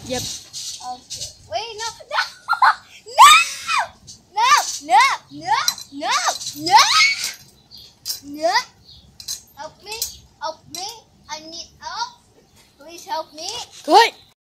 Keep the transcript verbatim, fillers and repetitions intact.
Yep. Okay. Wait, no, no, no, no, no, no, no, no, no. Help me, help me. I need help. Please help me. Good.